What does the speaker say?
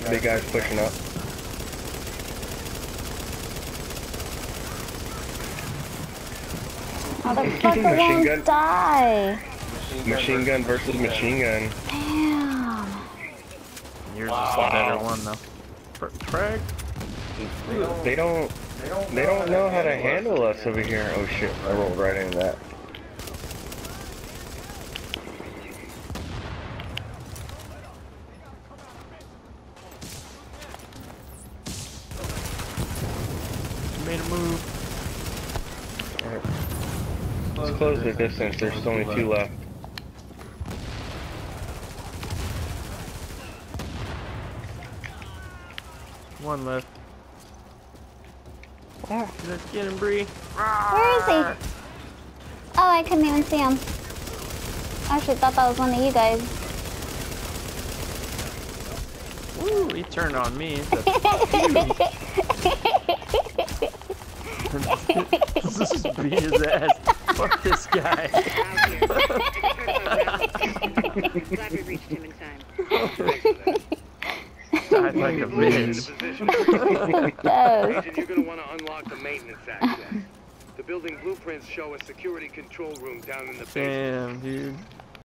Big guy's pushing up. Motherfucker won't die. Machine gun versus machine gun. Damn. Yours is the better one though. Frag. They don't know how to handle us over here. Oh shit, I rolled right into that. Made a move. Alright. Let's close the distance, there's only 2 left. One left. Where? Let's get him, Bree. Where is he? Oh, I couldn't even see him. I actually thought that was one of you guys. Woo, he turned on me. Let's just beat his ass. Fuck this guy. Glad we reached him in time. Died like a bitch. Agent, you're gonna want to unlock the maintenance access. The building blueprints show a security control room down in the basement. Damn, dude.